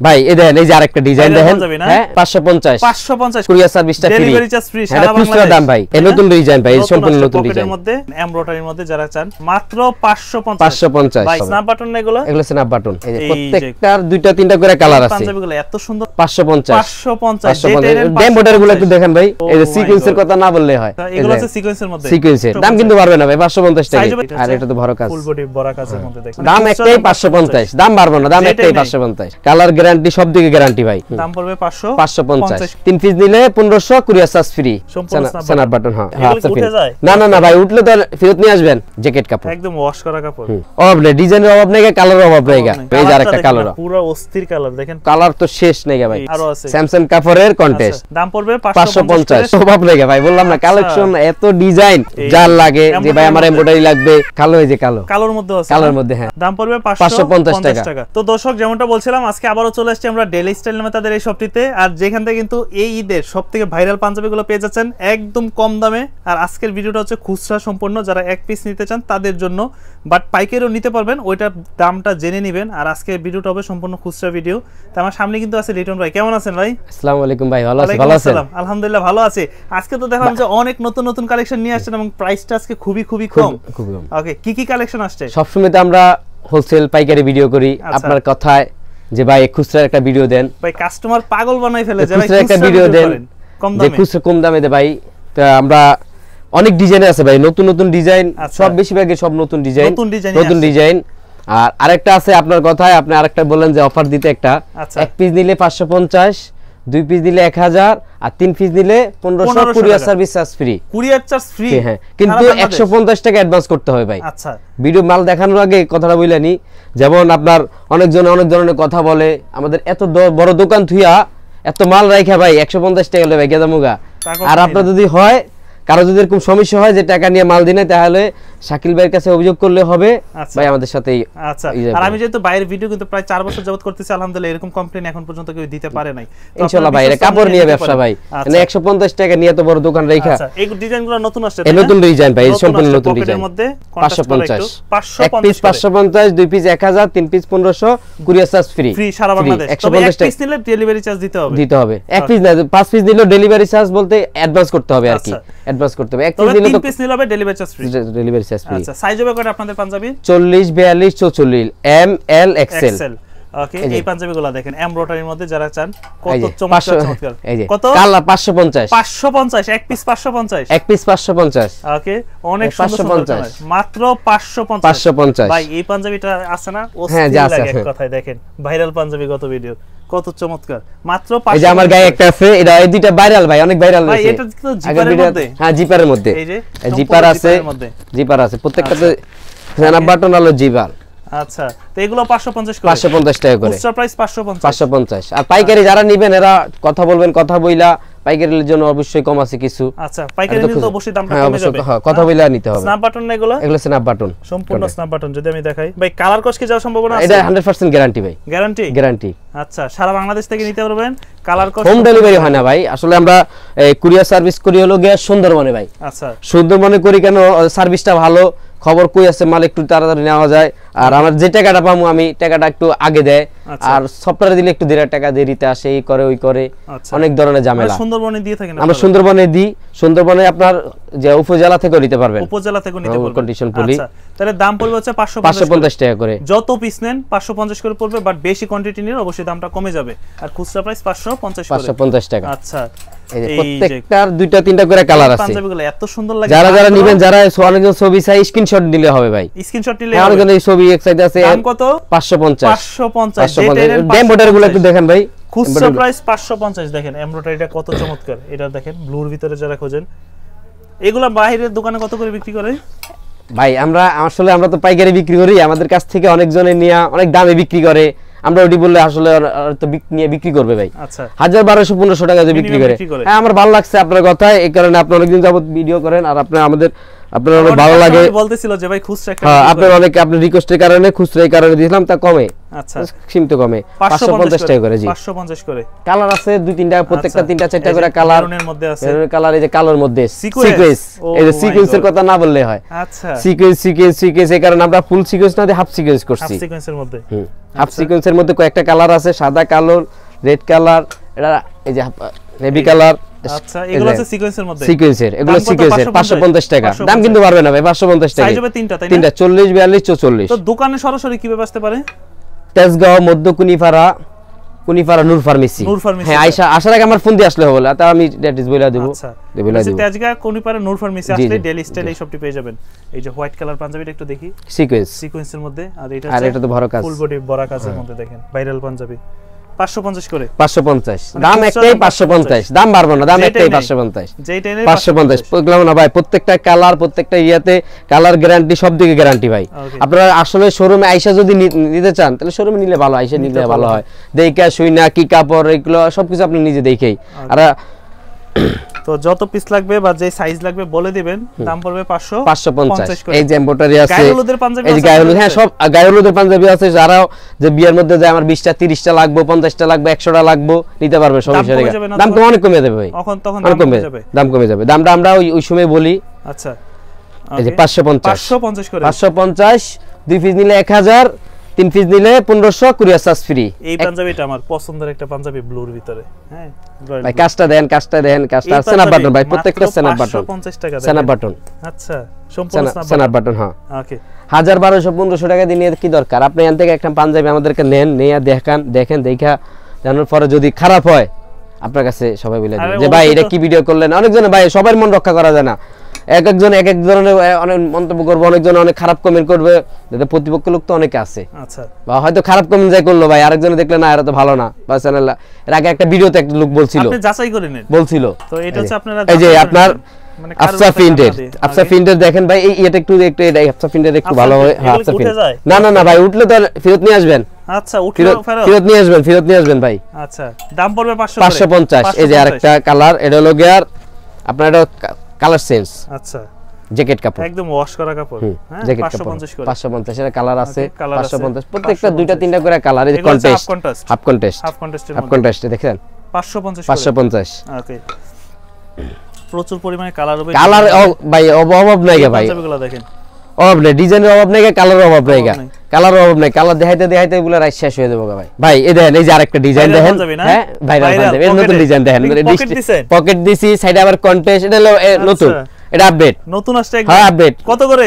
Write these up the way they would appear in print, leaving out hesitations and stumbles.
ভাই এই দেখেন, এই যে আরেকটা ডিজাইন দেখেন, হ্যাঁ 550 কুরিয়ার সার্ভিসটা ফ্রি, ডেলিভারি চার্জ ফ্রি সারা বাংলাদেশ। দাম ভাই, এই নতুন ডিজাইন ভাই, এই সম্পূর্ণ নতুন ডিজাইন মধ্যে এমব্রয়ডারির মধ্যে যারা চান মাত্র 550 ভাই। স্ন্যাপ বাটন না এগুলো স্ন্যাপ বাটন, এই যে প্রত্যেকটার দুইটা তিনটা করে কালার আছে। পাঞ্জাবিগুলো এত সুন্দর 550 এমব্রয়ডারি গুলো একটু দেখেন ভাই, এই যে সিকোয়েন্সের কথা না বললে হয়, এগুলো আছে সিকোয়েন্সের মধ্যে, সিকোয়েন্সের দাম কিন্তু বাড়বে না ভাই, 550 টাকা। আর এটা তো বড় কাজ, ফুল বডি বড় কাজের মধ্যে দেখেন, দাম একটাই 550, দাম বাড়বে না, দাম একটাই 550। কালার গ্যারান্টি, সব দিকে গ্যারান্টি ভাই। দাম পড়বে 550, 3 পিস নিলে 1500 courier charge free. Snap button, হ্যাঁ না না না ভাই, উঠলে তো ফেরত নিয়ে আসবেন। জ্যাকেট কাপড় একদম ওয়াশ করা কাপড়, অভাব নেই, ডিজাইনের অভাব নেই, কালারের অভাব নেই। এই যে আরেকটা কালার, পুরো অস্থির কালার দেখেন, কালার তো শেষ নেই ভাই, আরো আছে স্যামসাং কাপড়ের কন্টেস্ট। দাম পড়বে 550, অভাব নেই ভাই, বললাম না কালেকশন এত ডিজাইন, যার লাগে যে ভাই আমার এমব্রয়ডারি লাগবে, কালো এই যে কালোর মধ্যে আছে, কালোর মধ্যে, হ্যাঁ দাম পড়বে 550 টাকা। তো দর্শক যেমনটা বলছিলাম, আজকে আবারো চলে আসছি আমরা ডেইলি স্টাইল নামে তাদের এই শপটিতে, আর যেখান থেকে কিন্তু এই ঈদের সবথেকে ভাইরাল পাঞ্জাবিগুলো পেয়ে যাচ্ছেন একদম কম দামে। আর আজকের ভিডিওটা হচ্ছে খুচরা সম্পূর্ণ, যারা এক পিস নিতে চান তাদের জন্য, বাট পাইকারিও নিতে পারবেন, ওইটার দামটা জেনে নেবেন। আর আজকের ভিডিওটা হবে সম্পূর্ণ খুচরা ভিডিও। তো আমার সামনে কিন্তু আছে লিটন ভাই, কেমন আছেন ভাই? আসসালামু আলাইকুম ভাই, ভালো আছেন? ভালো আছেন? আলহামদুলিল্লাহ ভালো আছি। আজকে তো দেখলাম যে অনেক নতুন নতুন কালেকশন নিয়ে আসছেন এবং প্রাইসটা আজকে খুবই কম। ওকে, কি কালেকশন আসছে? সবসময় তো আমরা হোলসেল পাইকারি ভিডিও করি, আপনার কথায় যে ভাই খুচরা একটা ভিডিও দেন, ভাই কাস্টমার পাগল বানাই ফেলে যে ভাই খুচরা একটা ভিডিও দেন কম দামে, যে খুচরা কম দামে দে ভাই। তো আমরা অনেক ডিজাইন আছে ভাই, নতুন নতুন ডিজাইন, সব বেশিরভাগই সব নতুন ডিজাইন। আর আরেকটা আছে আপনার কথায়, আপনি আরেকটা বলেন যে অফার দিতে একটা, এক পিস নিলে 550, 2 পিস নিলে 1000, আর 3 পিস নিলে 1500 courier service charge free. Courier charge free, হ্যাঁ, কিন্তু 150 টাকা অ্যাডভান্স করতে হবে ভাই। আচ্ছা, ভিডিও মাল দেখানোর আগে কথাটা বইলানি, যেমন আপনার অনেকজন অনেক ধরনের কথা বলে, আমাদের এত বড় দোকান থুইয়া এত মাল রাখা ভাই 150 টাকা হলে ভাই গেদামুগা। আর আপনার যদি হয় কারো যদি এরকম সমস্যা হয় যে টাকা নিয়ে মাল দিনে, তাহলে শাকিল ভাইয়ের কাছে অভিযোগ করলে হবে ভাই, আমাদের সাথেই। আচ্ছা, আর আমি যেহেতু বাইরের ভিডিও কিন্তু প্রায় 4 বছর যাবত করতেছি, আলহামদুলিল্লাহ এরকম কমপ্লেইন এখন পর্যন্ত কেউ দিতে পারে নাই। ইনশাআল্লাহ ভাই, এটা কাপড় নিয়ে ব্যবসা ভাই, মানে 150 টাকা নিয়ে তো বড় দোকান রাখা। আচ্ছা, এই ডিজাইনগুলো নতুন আসছে, এই নতুন ডিজাইন ভাই, সম্পূর্ণ নতুন ডিজাইন। 550, এক piece 550, 2 piece 1000, 3 piece 1500 courier charge free সারা বাংলাদেশ। তবে এক পিস নিলে ডেলিভারি চার্জ দিতে হবে। এক পিস না, 5 পিস নিলে ডেলিভারি চার্জ বলতে অ্যাডভান্স করতে হবে আর কি, অ্যাডভান্স করতে হবে। এক পিস নিলে 3 পিস নিলে হবে ডেলিভারি চার্জ ফ্রি। আচ্ছা, সাইজ হবে কত আপনাদের panjabi? 40, 42, 44, M, L, XL. Okay, এই পাঞ্জাবিগুলো দেখেন এমব্রয়ডারির মধ্যে যারা চান, কত চমৎকার। কত? কালার 550, এক পিস 550, এক পিস 550। ওকে, অনেক সুন্দর, মাত্র 550 ভাই। এই পাঞ্জাবিটা আছে না, অস্থির লাগে এক কথায়, দেখেন ভাইরাল পাঞ্জাবি, গত ভিডিও কত চমৎকার, মাত্র 550। এই যে আমার গায়ে একটা আছে, এটা এই দুইটা ভাইরাল ভাই, অনেক ভাইরাল হইছে। এটা তো জিপারের মধ্যে, হ্যাঁ জিপারের মধ্যে, এই যে জিপার আছে প্রত্যেকটাতে, স্ন্যাপ বাটন আলো জিপার। আচ্ছা, তো এগুলো 550 টাকা করে, খুচরা প্রাইস 550। আর পাইকারি যারা নেবেন এরা কথা বলবেন, কথা বইলা পাইকারির জন্য অবশ্যই কম আছে কিছু। আচ্ছা, পাইকারি নিলে তো অবশ্যই দামটা কমে যাবে, কথা বইলা নিতে হবে। স্ন্যাপ বাটন না এগুলো স্ন্যাপ বাটন, সম্পূর্ণ স্ন্যাপ বাটন। যদি আমি দেখাই ভাই, কালার কস কি যাওয়ার সম্ভাবনা আছে? এটা 100% গ্যারান্টি ভাই, গ্যারান্টি। আচ্ছা, সারা বাংলাদেশ থেকে নিতে পারবেন। কালার কস হোম ডেলিভারি হয় না ভাই, আসলে আমরা কুরিয়ার সার্ভিস করি হলো গিয়া সুন্দরবনে ভাই। আচ্ছা, সুন্দরবনে করি কেন, সার্ভিসটা ভালো, খবর কই আছে, মাল একটু তাড়াতাড়ি নেওয়া যায়। আর আমার যে টাকাটা পাবো আমি, টাকাটা একটু আগে দেয়, আর সফটওয়্যারে দিলে একটু টাকা দেরিতে আসে, এই করে ওই করে, অনেক ধরনের ঝামেলা। সুন্দরবনে দিয়ে থাকেন? আমরা সুন্দরবনে দিই, সুন্দরবনে আপনার যে উপজেলা থেকে নিতে পারবেন, উপজেলা থেকে নিতে পারবেন, কন্ডিশন পুলি। তাহলে দাম পড়বে হচ্ছে 550 টাকা করে, যত পিস নেন 550 করে পড়বে, বাট বেশি কোয়ান্টিটি নিলে অবশ্যই দামটা কমে যাবে। আর খুচরা প্রাইস 550 টাকা। আচ্ছা, এই যে প্রত্যেকটার দুইটা তিনটা করে কালার আছে। পাঞ্জাবিগুলো এত সুন্দর লাগে, যারা নেবেন, যারা অনেকজন ছবি চাই, স্ক্রিনশট দিলে হবে ভাই, স্ক্রিনশট নিলে হবে। অনেকজন এই ছবি এক সাইড আছে, দাম কত? 550। এমব্রয়ডারি গুলো একটু দেখেন ভাই, খুচরা প্রাইস 550। দেখেন এমব্রয়ডারিটা কত চমৎকার, এটা দেখেন ব্লুর ভিতরে যারা খোঁজেন। এগুলা বাইরের দোকানে কত করে বিক্রি করে ভাই? আমরা তো পাইকারি বিক্রি করি, আমাদের কাছ থেকে অনেকজনে নিয়ে অনেক দামে বিক্রি করে। আমরা ওটি বললে আসলে তো নিয়ে বিক্রি করবে ভাই। আচ্ছা, 1000, 1200, 1500 টাকা দিয়ে বিক্রি করে। হ্যাঁ, আমার ভালো লাগছে আপনার কথায়, এই কারণে আপনি অনেকদিন যাবত ভিডিও করেন, আর আপনি আমাদের আপনার অনেক ভালো লাগে বলতেছিল যে ভাই খুচরা একটা হ্যাঁ আপনার অনেক আপনি রিকোয়েস্টের কারণে খুচরা এই কারণে দিয়েছিলাম তা কমে আচ্ছা সীমিত কমে 550 টাকা করে জি 550 করে কালার আছে দুই তিনটা প্রত্যেকটা তিনটা চারটা করে কালার মেরুনের মধ্যে আছে মেরুনের কালার এই যে কালোর মধ্যে সিকোয়েন্স এই যে সিকোয়েন্সের কথা না বললে হয় আচ্ছা সিকোয়েন্স এই কারণে আমরা ফুল সিকোয়েন্স না দিয়ে হাফ সিকোয়েন্স করছি হাফ সিকোয়েন্সের মধ্যে হাফ সিকোয়েন্সের মধ্যে কয়েকটা কালার আছে সাদা কালো রেড কালার এটা এই যে নেভি কালার আচ্ছা এগুলো আছে সিকোয়েন্সের মধ্যে এগুলো সিকোয়েন্সের 550 টাকা দাম কিন্তু পারবে না ভাই 550 টাকা সাইজ হবে তিনটা তাই না তিনটা 40 42 44 তো দোকানে সরাসরি কিভাবে আসতে পারে তেজগাঁও মধ্য কুনিপাড়া নূর ফার্মেসি হ্যাঁ আসার আগে আমার ফোন দিয়ে আসলে হবে তা আমি অ্যাড্রেস বলে দেব আচ্ছা তেজগাঁও কুনিপাড়া নূর ফার্মেসি আসলে ডেইলি স্টাইল এই সবটি পেয়ে যাবেন এই যে হোয়াইট কালার পাঞ্জাবিটা একটু দেখি সিকোয়েন্সের মধ্যে আর এটা তো বড় কাজ ফুল বডি বড় কাজের মধ্যে দেখেন ভাইরাল পাঞ্জাবি 550 করে 550 দাম একটাই 550 দাম বাড়বে না দাম একটাই 550 যেই টেনে 550 বুঝলাম না ভাই প্রত্যেকটা কালার প্রত্যেকটা ইয়াতে কালার গ্যারান্টি সব দিকে গ্যারান্টি ভাই আপনারা আসলে শোরুমে আইসা যদি নিতে চান তাহলে শোরুমে নিলে ভালো আইসা নিলে ভালো হয় দেইকা শুইনা কি কাপড় এগুলো সবকিছু আপনি নিজে দেখেই আর তো যত পিস লাগবে বা যে সাইজ লাগবে বলে দিবেন দাম পড়বে 550 করে এই যে এমব্রয়ডারি আছে গায়হলুদের পাঞ্জাবি এই যে গায়হলুদ হ্যাঁ সব গায়হলুদের পাঞ্জাবি আছে যারা যে বিয়ের মধ্যে যায় আমার 20টা 30টা লাগবে 50টা লাগবে 100টা লাগবে নিতে পারবে সমস্যা নেই দাম তো অনেক কমে যাবে ভাই তখন দাম কমে যাবে দামটা আমরা ওই সময় বলি আচ্ছা এই যে 550 করে 550 দুই পিস নিলে 1000 তিন পিস নিলে 1500 কুরিয়ার চার্জ ফ্রি এই পাঞ্জাবিটা আমার পছন্দের একটা পাঞ্জাবি ব্লুর ভিতরে হ্যাঁ ভাই কাজটা দেন কাজটা সেনা বাটন ভাই প্রত্যেকটা সেনা বাটন 550 টাকা সেনা বাটন আচ্ছা সম্পূর্ণ সেনা বাটন হ্যাঁ ওকে 1200 1500 টাকা দিয়ে কি দরকার আপনি এখান থেকে একটা পাঞ্জাবি আমাদেরকে নেন নিয়ে দেখেন দেখা জানার পরে যদি খারাপ হয় আপনার কাছে সবাই বলে দিবেন যে ভাই এটা কি ভিডিও করলেন অনেকজন ভাই সবার মন রক্ষা করা যায় না একজন এক ধরনের অনেক মন্তব্য করবে অনেকজন অনেক খারাপ কমেন্ট করবে যাতে প্রতিপক্ষ লোক তো অনেকে আছে আচ্ছা বা হয়তো খারাপ কমেন্ট যাই করলো ভাই আরেকজন দেখলে না এরা তো ভালো না বা চ্যানেল এর আগে একটা ভিডিওতে একটা লোক বলছিল আপনি যাচাই করে নেন বলছিল তো এটা হচ্ছে আপনারা এই যে আপনার আফসা ফিন্ডের দেখেন ভাই এই এটা একটু এটা আফসা ফিন্ডের একটু ভালো হয় হ্যাঁ আফসা ফিন্ড না ভাই উঠলে তো ফেরত নিয়ে আসবেন আচ্ছা উঠলে ফেরত নিয়ে আসবেন ভাই আচ্ছা দাম পড়বে 550 এই যে আরেকটা কালার এটা হলো গিয়ার আপনার এটা কালার সেন্স আচ্ছা জ্যাকেট কাপড় একদম ওয়াশ করা কাপড় হ্যাঁ জ্যাকেট কাপড় 550 এর কালার আছে 550 প্রত্যেকটা দুইটা তিনটা করে কালার এই হাফ কন্টেস্ট দেখেন 550 ওকে প্রচুর পরিমাণে কালার হবে কালার ভাই অভাব নাই ভাই এগুলো দেখেন অভাব নেই ডিজাইনের অভাব নাই কালারের অভাব নাই কালার অভাব নাই কালার দেখাইতে এগুলো রাইস শেষ হয়ে যাবে ভাই এই দেখেন এই যে আরেকটা ডিজাইন দেখেন হ্যাঁ ভাইরাল পাঞ্জাবি এর নতুন ডিজাইন দেখেন পকেট দিছি সাইডে আবার কন্টেস্ট এটা হলো নতুন এটা আপডেট নতুন আসছে একদম হ্যাঁ আপডেট কত করে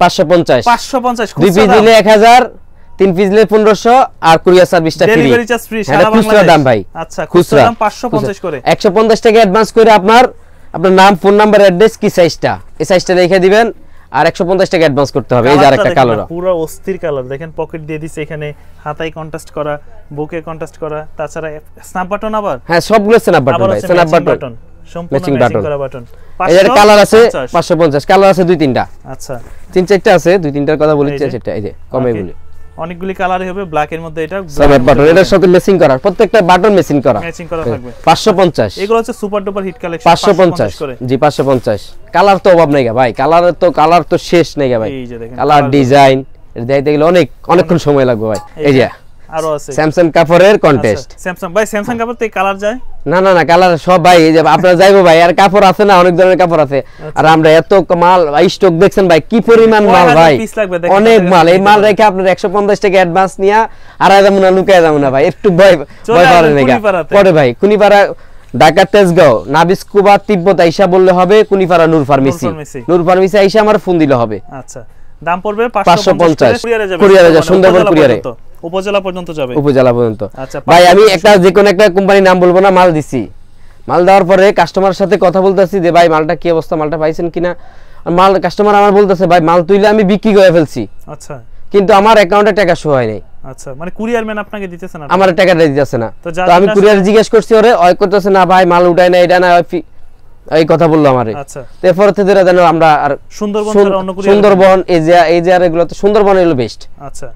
550 দুই পিস দিলে 1000 তিন পিস দিলে 1500 আর কুরিয়ার সার্ভিসটা ফ্রি ডেলিভারি চার্জ ফ্রি সারা বাংলাদেশ খুচরা দাম ভাই আচ্ছা খুচরা দাম 550 করে 150 টাকা অ্যাডভান্স করে আপনার নাম ফোন নাম্বার অ্যাড্রেস কি সাইজটা এই সাইজটা লিখে দিবেন আর 150 টাকা অ্যাডভান্স করতে হবে এই যে আরেকটা কালার পুরো অস্থির কালার দেখেন পকেট দিয়ে দিছে এখানে হাতায় কন্ট্রাস্ট করা বুকে কন্ট্রাস্ট করা তাছাড়া স্ন্যাপ বাটন আবার হ্যাঁ সবগুলো স্ন্যাপ বাটন ভাই স্ন্যাপ বাটন সম্পূর্ণ ম্যাচিং করা বাটন এর কালার আছে 550 কালার আছে দুই তিনটা আচ্ছা তিন চারটা আছে দুই তিনটার কথা বলেছি সেটা এই যে কমে বলি অনেকগুলি কালারই হবে ব্ল্যাক এর মধ্যে এটা স্ন্যাপ বাটন এর সাথে ম্যাচিং করা প্রত্যেকটা বাটন ম্যাচিং করা থাকবে 550 এগুলো হচ্ছে সুপার ডুপার হিট কালেকশন 550 করে জি 550 কালার তো অভাব নাই ভাই কালার তো শেষ নাই ভাই কালার ডিজাইন এর দেখাইতে গেলে অনেকক্ষণ সময় লাগবে ভাই এই যে আরো আছে স্যামসাং কাপড়ের কন্টেস্ট স্যামসাং কাপড় তে কালার যায় না কালার সব ভাই এই যে আপনারা যাইবো ভাই আর কাপড় আছে না অনেক ধরনের কাপড় আছে আর আমরা এত মাল স্টক দেখছেন ভাই কি পরিমাণ মাল ভাই অনেক মাল এই মাল রেখে আপনার 150 টাকা অ্যাডভান্স নিয়া আর যাবো না লুকায় যাবো না ভাই একটু ভয় পারেন না পরে ভাই কুনিপাড়া ঢাকা তেজগাঁও নাবিস্কুবা তিব্বত আইসা বললে হবে কুনিপাড়া নূর ফার্মেসি আইসা আমার ফোন দিলে হবে আচ্ছা দাম পড়বে 550 কুরিয়ারে যাবে সুন্দরবন কুরিয়ারে উপজেলা পর্যন্ত আচ্ছা ভাই আমি যে কোন একটা কোম্পানির নাম বলবো না মাল দিছি মাল দেওয়ার পরে কাস্টমারের সাথে কথা বলতেছি যে ভাই মালটা কি অবস্থা মালটা পাইছেন কিনা মাল কাস্টমার আমার বলতেছে ভাই মাল তুইলে আমি বিক্রি করে ফেলছি আচ্ছা কিন্তু আমার অ্যাকাউন্টে টাকা শো হয় নাই আচ্ছা মানে কুরিয়ার ম্যান আপনাকে দিতেছে না আমার টাকা দিতেছে না তো আমি কুরিয়ার জিজ্ঞেস করছি ওরে ওই করতেছে না ভাই মাল উঠায় না এটা না এই কথা বললো আমারে আচ্ছা এরপর থেকে জানো আমরা আর সুন্দরবন এই যে আর এগুলো তো সুন্দরবন হলো বেস্ট আচ্ছা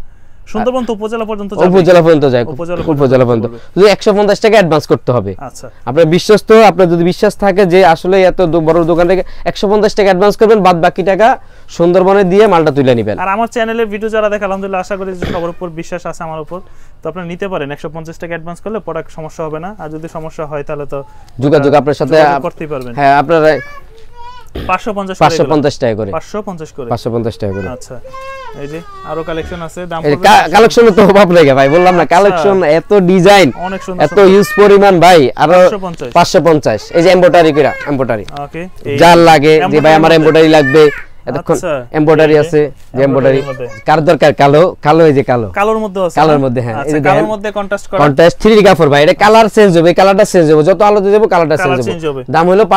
সুন্দরবন তো উপজেলা পর্যন্ত যায়, উপজেলা পর্যন্ত যদি 150 টাকা অ্যাডভান্স করতে হবে। আচ্ছা, আপনার বিশ্বস্ত, আপনার যদি বিশ্বাস থাকে যে আসলে এত বড় দোকান থেকে 150 টাকা অ্যাডভান্স করবেন, বাদ বাকি টাকা সুন্দরবনে দিয়ে মালটা তুলে নেবেন। আর আমার চ্যানেলের ভিডিও যারা দেখে আলহামদুলিল্লাহ আশা করি যে সবার উপর বিশ্বাস আছে আমার উপর, তো আপনারা নিতে পারেন। 150 টাকা অ্যাডভান্স করলে প্রোডাক্ট সমস্যা হবে না, আর যদি সমস্যা হয় তাহলে তো যোগাযোগ আপনার সাথে করতেই পারবেন। হ্যাঁ, আপনারা 550 টাকা করে 550 টাকা করে। আচ্ছা, এই যে আরো কালেকশন আছে, দাম কালেকশন তো অভাব নাই ভাই, বললাম না কালেকশন এত ডিজাইন অনেক সুন্দর, এত ইউজ পরিমাণ ভাই। আর 550 এই যে এমব্রয়ডারি করা, এমব্রয়ডারি ওকে, যার লাগে যে ভাই আমার এমব্রয়ডারি লাগবে, এতক্ষণ এমব্রয়ডারি আছে, যে এমব্রয়ডারি কার দরকার, কালো এই যে কালোর মধ্যে আছে, কালোর মধ্যে হ্যাঁ, এই যে কালোর মধ্যে কন্ট্রাস্ট করা, কন্ট্রাস্ট 3D কাপড় ভাই, এটা কালার চেঞ্জ হবে, কালারটা চেঞ্জ হবে, যত আলো দেব কালারটা চেঞ্জ হবে। দাম হলো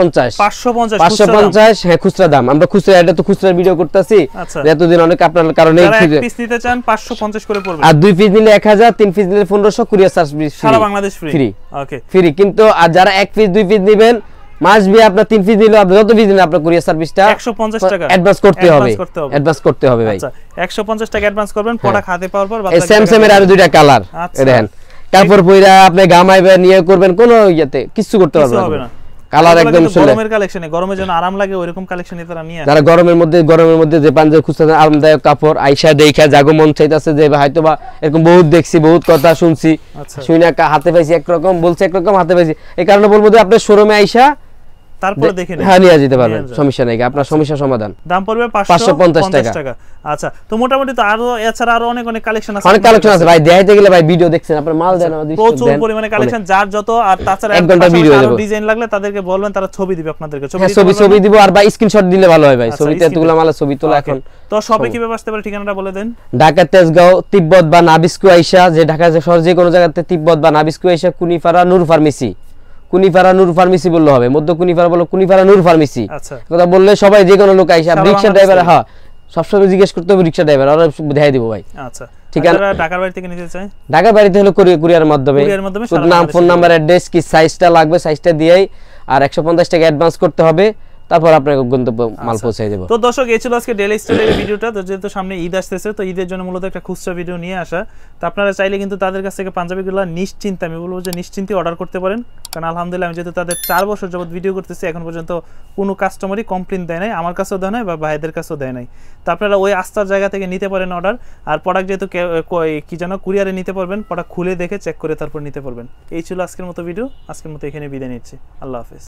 550 হ্যাঁ, খুচরা দাম। আমরা খুচরা, এটা তো খুচরা ভিডিও করতেছি এতদিন, অনেক আপনার কারণে এক পিস নিতে চান 550 করে পড়বে, আর 2 পিস নিলে 1000, 3 পিস নিলে 1500, কুরিয়ার সার্ভিস সারা বাংলাদেশ ফ্রি। Okay, free. কিন্তু আর যারা 1 পিস 2 পিস নেবেন, মাস বি আপনার 3 পিস নিলে আপনি যত পিস নিলে আপনার কুরিয়ার সার্ভিসটা 150 টাকা অ্যাডভান্স করতে হবে, অ্যাডভান্স করতে হবে ভাই। আচ্ছা, 150 টাকা অ্যাডভান্স করবেন, প্রোডাক্ট হাতে পাওয়ার পর এই স্যামসাং এর আরো দুইটা কালার দেখেন, কাপড় পয়রা আপনি গামাইবে নিয়ে করবেন, কোনো ইয়াতে কিছু করতে পারবেন না, কালার একদম গরমের কালেকশনে, গরমের জন্য আরাম লাগে ওইরকম কালেকশন এটারা নিয়ে আসে। যারা গরমের মধ্যে যে পাঞ্জাবি খুঁজতেছেন আরামদায়ক কাপড়, আইসা দেখা জাগো মন চাইতাছে যে হয়তোবা এরকম বহুত দেখছি, বহুত কথা শুনছি, শুনে হাতে পাইছি একরকম, বলছে একরকম, হাতে পাইছি, এই কারণে বলবো যে আপনি শোরুমে আইসা তারপরে দেখে নেন, হ্যাঁ নিয়ে যেতে পারবেন, সমস্যা নাই, আপনার সমস্যা সমাধান। দাম পড়বে 550 টাকা। আচ্ছা, তো মোটামুটি তো আরো এছাড়া আরো অনেক কালেকশন আছে, অনেক কালেকশন আছে ভাই, দেখাইতে গেলে ভাই ভিডিও দেখছেন আপনার মাল দেন, আমাদের প্রচুর পরিমাণে কালেকশন, যার যত, আর তাছাড়া এক ঘন্টা ভিডিও দেব, ডিজাইন লাগলে তাদেরকে বলবেন, তারা ছবি দিবে আপনাদেরকে, ছবি দিব, আর ভাই স্ক্রিনশট দিলে ভালো হয় ভাই, ছবিতে এতগুলো মাল ছবি তোলা এখন। তো শপে কিভাবে আসতে পারে, ঠিকানাটা বলে দেন। ঢাকা তেজগাঁও, তিব্বত বা নাবিস্কু আইসা, যে ঢাকা শহর যে কোনো জায়গাতে তিব্বত বা নাবিস্কু আইসা কুনিপাড়া নূর ফার্মেসি, কুনিপাড়া নূর ফার্মেসি বললে হবে, মধ্য কুনিপাড়া বলো, কুনিপাড়া নূর ফার্মেসি কথা বললে সবাই যে কোনো লোক আইসা, রিকশা ড্রাইভার হ্যাঁ সবসময় জিজ্ঞেস করতে হবে, রিকশা ড্রাইভার ওরা দেখাই দিব ভাই। আচ্ছা, ঠিকানা ঢাকার বাড়ি থেকে নিতে চাই, ঢাকার বাড়িতে হলো কুরিয়ারের মাধ্যমে, নাম, ফোন নাম্বার, অ্যাড্রেস, কি সাইজটা লাগবে সাইজটা দিয়েই, আর 150 টাকা অ্যাডভান্স করতে হবে, তারপর আপনাকে গন্তব্য মাল পৌঁছে দেব। তো দর্শক, এই ছিল আজকে ডেইলি স্টাইলের ভিডিওটা। তো যেহেতু সামনে ঈদ আসতেছে, তো ঈদের জন্য মূলত একটা খুচরা ভিডিও নিয়ে আসা, তো আপনারা চাইলে কিন্তু তাদের কাছ থেকে পাঞ্জাবিগুলো নিশ্চিন্তে, আমি বলবো যে নিশ্চিন্তে অর্ডার করতে পারেন, কারণ আলহামদুলিল্লাহ আমি যেহেতু তাদের 4 বছর যাবত ভিডিও করতেছি, এখন পর্যন্ত কোনো কাস্টমারই কমপ্লেইন দেয় নাই, আমার কাছেও দেয় নাই বা ভাইদের কাছেও দেয় নাই। তো আপনারা ওই আস্থার জায়গা থেকে নিতে পারেন অর্ডার, আর প্রোডাক্ট যেহেতু কি যেন কুরিয়ারে নিতে পারবেন, প্রোডাক্ট খুলে দেখে চেক করে তারপর নিতে পারবেন। এই ছিল আজকের মতো ভিডিও, আজকের মতো এখানে বিদায় নিচ্ছি, আল্লাহ হাফেজ।